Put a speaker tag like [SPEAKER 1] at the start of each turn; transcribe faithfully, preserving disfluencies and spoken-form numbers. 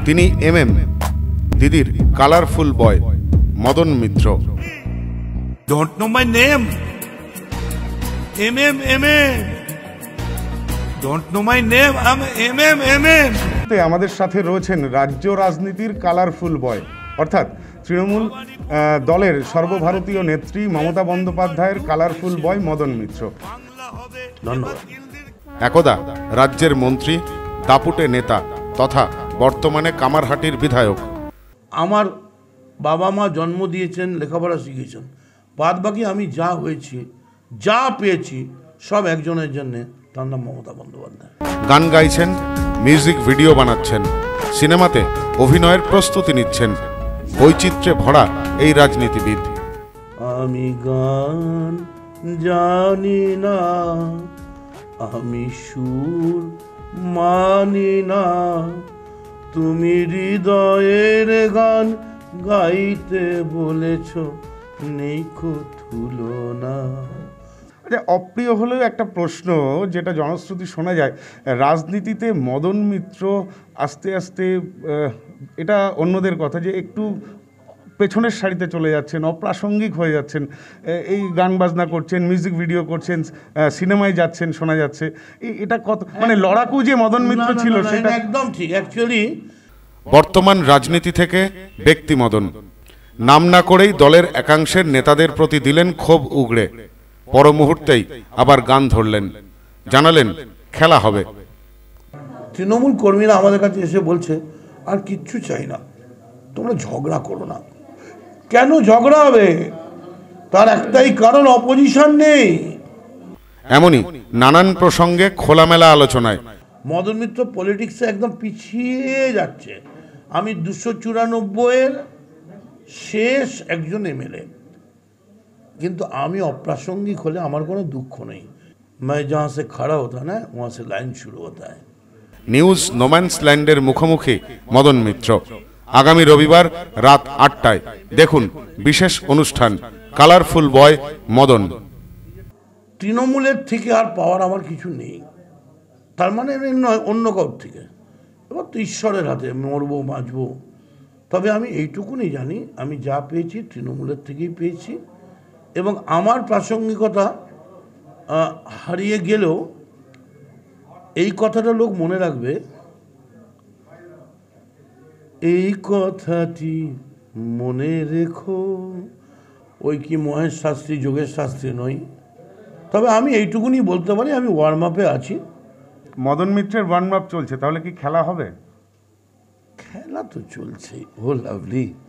[SPEAKER 1] তিনি এম এম, দিদির colourful boy Madan Mitra.
[SPEAKER 2] Don't know my name. M M M M. Don't know my name. I'm M M M M.
[SPEAKER 3] আমাদের সাথে রয়েছেন রাজ্য রাজনীতির কালারফুল বয়, অর্থাৎ তৃণমূল দলের সর্বভারতীয় নেত্রী মমতা বন্দ্যোপাধ্যায়ের কালারফুল বয় মদন মিত্র।
[SPEAKER 2] ধন্যবাদ।
[SPEAKER 1] একদা রাজ্যের মন্ত্রী, দাপুটে নেতা তথা বর্তমানে কামারহাটির বিধায়ক।
[SPEAKER 2] আমার বাবা মা জন্ম দিয়েছেন, লেখাপড়া শিখিয়েছেন, বাদ বাকি আমি যা হয়েছি, যা পেয়েছি সব একজনের জন্য, তার নাম মমতা বন্দ্যোপাধ্যায়।
[SPEAKER 1] গান গাইছেন, মিউজিক ভিডিও বানাচ্ছেন, সিনেমাতে অভিনয়ের প্রস্তুতি নিচ্ছেন। বৈচিত্র্যে ভরা এই রাজনীতিবিদ।
[SPEAKER 2] আমি গান জানি না, আমি সুর মানি না, তুমি হৃদয়ের গান গাইতে বলেছ, নেই কো তুলনা।
[SPEAKER 3] আচ্ছা, অপ্রিয় হলেও একটা প্রশ্ন যেটা জনশ্রুতি শোনা যায়, রাজনীতিতে মদন মিত্র আস্তে আস্তে, এটা অন্যদের কথা, যে একটু পেছনের সারিতে চলে যাচ্ছেন, অপ্রাসঙ্গিক হয়ে যাচ্ছেন। এই গান বাজনা করছেন, মিউজিক ভিডিও করছেন, সিনেমায় যাচ্ছেন, শোনা যাচ্ছে। এটা কত মানে লড়াকু যে মদন মিত্র ছিল সেটা
[SPEAKER 2] একদম ঠিক। অ্যাকচুয়ালি
[SPEAKER 1] বর্তমান রাজনীতি থেকে ব্যক্তি মদন নাম না করেই দলের একাংশের নেতাদের প্রতি দিলেন ক্ষোভ উগড়ে। পর মুহূর্তেই আবার গান ধরলেন, জানালেন খেলা হবে।
[SPEAKER 2] তৃণমূল কর্মীরা আমাদের কাছে এসে বলছে, আর কিচ্ছু চাই না, তোমরা ঝগড়া করো না। কেন ঝগড়া হবে? তার একটাই কারণ, অপোজিশন নেই।
[SPEAKER 1] এমনই নানান প্রসঙ্গে খোলামেলা আলোচনায়
[SPEAKER 2] মদন মিত্র পলিটিক্সে একদম পিছিয়ে যাচ্ছে। আমি দুশো চুরানব্বইয়ের শেষ একজন এমএলএ, কিন্তু আমি অপ্রাসঙ্গিক হলে আমার কোনো দুঃখ নেই। मैं जहाँ से खड़ा होता ना वहाँ से लाइन शुरू होता है।
[SPEAKER 1] নিউজ নোম্যান্স ল্যান্ডের মুখোমুখি মদন মিত্র। আগামী রবিবার রাত আটটায় দেখুন বিশেষ অনুষ্ঠান কালারফুল বয় মদন।
[SPEAKER 2] তৃণমূলের থেকে আর পাওয়ার আমার কিছু নেই, তার মানে নয় অন্য কারোর থেকে। এবার তো ঈশ্বরের হাতে, মরবো বাঁচবো। তবে আমি এইটুকুনি জানি, আমি যা পেয়েছি তৃণমূলের থেকেই পেয়েছি, এবং আমার প্রাসঙ্গিকতা হারিয়ে গেলেও এই কথাটা লোক মনে রাখবে, এই কথাটি মনে রেখো। ওই কি মহেশ শাস্ত্রী, যোগেশ শাস্ত্রী নই। তবে আমি এইটুকুনি বলতে পারি, আমি ওয়ার্ম আপে আছি।
[SPEAKER 3] মদন মিত্রের ওয়ার্ম আপ চলছে, তাহলে কি খেলা হবে?
[SPEAKER 2] খেলা তো চলছে। Oh lovely.